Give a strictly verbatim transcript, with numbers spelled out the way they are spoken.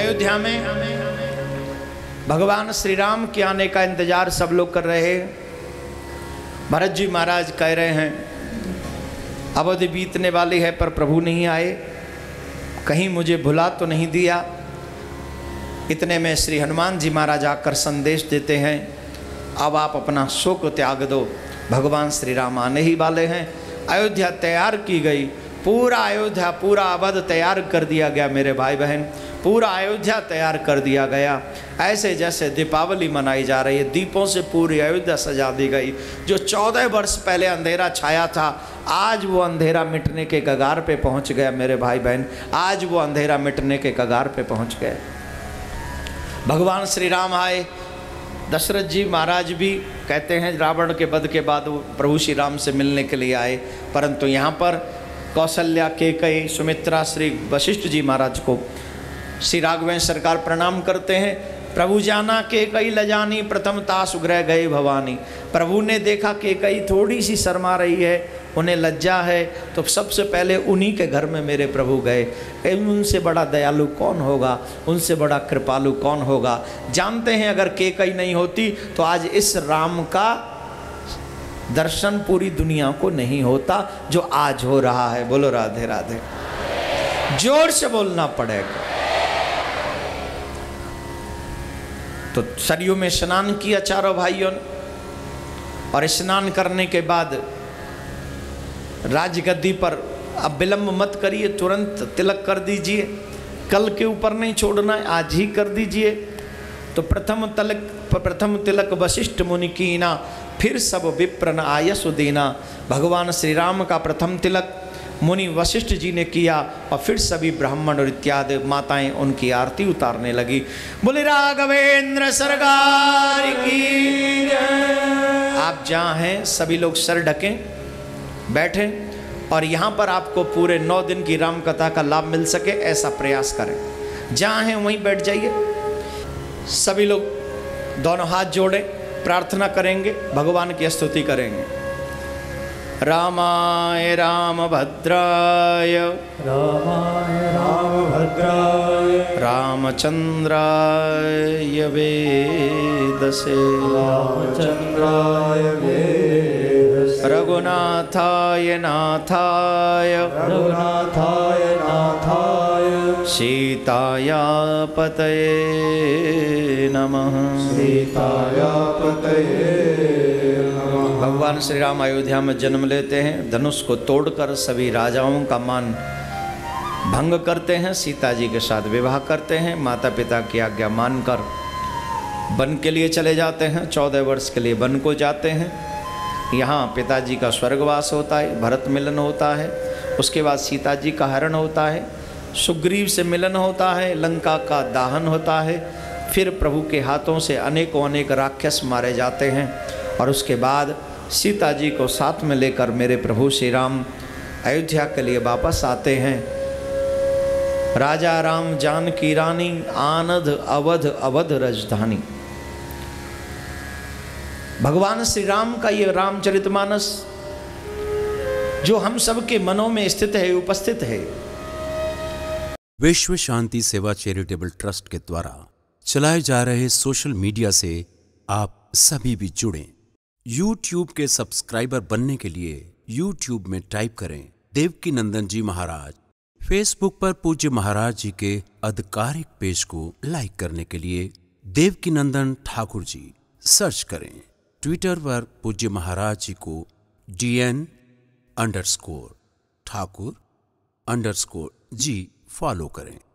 अयोध्या में भगवान श्री राम के आने का इंतजार सब लोग कर रहे हैं। भरत जी महाराज कह रहे हैं अवधि बीतने वाली है पर प्रभु नहीं आए, कहीं मुझे भुला तो नहीं दिया। इतने में श्री हनुमान जी महाराज आकर संदेश देते हैं अब आप अपना शोक त्याग दो, भगवान श्री राम आने ही वाले हैं। अयोध्या तैयार की गई, पूरा अयोध्या पूरा अवध तैयार कर दिया गया मेरे भाई बहन, पूरा अयोध्या तैयार कर दिया गया। ऐसे जैसे दीपावली मनाई जा रही है, दीपों से पूरी अयोध्या सजा दी गई। जो चौदह वर्ष पहले अंधेरा छाया था, आज वो अंधेरा मिटने के कगार पे पहुंच गया मेरे भाई बहन, आज वो अंधेरा मिटने के कगार पे पहुंच गए। भगवान श्री राम आए। दशरथ जी महाराज भी कहते हैं रावण के वध के बाद वो प्रभु श्री राम से मिलने के लिए आए, परंतु यहाँ पर कौशल्या, केकई, सुमित्रा, श्री वशिष्ठ जी महाराज को श्री राघवेंद्र सरकार प्रणाम करते हैं। प्रभु जाना केकई लजानी, प्रथम तास उग्रह गए भवानी। प्रभु ने देखा केकई थोड़ी सी शर्मा रही है, उन्हें लज्जा है, तो सबसे पहले उन्हीं के घर में मेरे प्रभु गए। उनसे बड़ा दयालु कौन होगा, उनसे बड़ा कृपालु कौन होगा। जानते हैं अगर केकई नहीं होती तो आज इस राम का दर्शन पूरी दुनिया को नहीं होता जो आज हो रहा है। बोलो राधे राधे, जोर से बोलना पड़ेगा। तो सरयू में स्नान किया चारों भाइयों ने, और स्नान करने के बाद राजगद्दी पर अब विलंब मत करिए, तुरंत तिलक कर दीजिए, कल के ऊपर नहीं छोड़ना है, आज ही कर दीजिए। तो प्रथम तिलक प्रथम तिलक वशिष्ठ मुनि कीना, फिर सब विप्रन आयसु दीना। भगवान श्री राम का प्रथम तिलक मुनि वशिष्ठ जी ने किया और फिर सभी ब्राह्मण और इत्यादि माताएं उनकी आरती उतारने लगी। बोले राघवेंद्र सरकार की जय। आप जहाँ हैं सभी लोग सर ढकें, बैठें, और यहाँ पर आपको पूरे नौ दिन की राम कथा का लाभ मिल सके ऐसा प्रयास करें। जहाँ हैं वहीं बैठ जाइए। सभी लोग दोनों हाथ जोड़ें, प्रार्थना करेंगे, भगवान की स्तुति करेंगे। रामाय रामभद्राय रामाय रामभद्राय रामचंद्राय वेदसे रामचंद्राय वेदसे रघुनाथाय नाथाय रघुनाथाय नाथाय सीताया पतये नमः। सीताया पतये नमः। भगवान श्री राम अयोध्या में जन्म लेते हैं, धनुष को तोड़कर सभी राजाओं का मान भंग करते हैं, सीता जी के साथ विवाह करते हैं, माता पिता की आज्ञा मानकर वन के लिए चले जाते हैं। चौदह वर्ष के लिए वन को जाते हैं। यहाँ पिताजी का स्वर्गवास होता है, भरत मिलन होता है, उसके बाद सीता जी का हरण होता है, सुग्रीव से मिलन होता है, लंका का दाहन होता है, फिर प्रभु के हाथों से अनेकों अनेक राक्षस मारे जाते हैं, और उसके बाद सीता जी को साथ में लेकर मेरे प्रभु श्री राम अयोध्या के लिए वापस आते हैं। राजा राम जानकी रानी, आनंद अवध अवध राजधानी। भगवान श्री राम का ये रामचरितमानस जो हम सबके मनों में स्थित है, उपस्थित है। विश्व शांति सेवा चैरिटेबल ट्रस्ट के द्वारा चलाए जा रहे सोशल मीडिया से आप सभी भी जुड़ें। यूट्यूब के सब्सक्राइबर बनने के लिए यूट्यूब में टाइप करें देवकी नंदन जी महाराज। फेसबुक पर पूज्य महाराज जी के आधिकारिक पेज को लाइक करने के लिए देवकी नंदन ठाकुर जी सर्च करें। ट्विटर पर पूज्य महाराज जी को DN underscore Thakur underscore ji follow करें।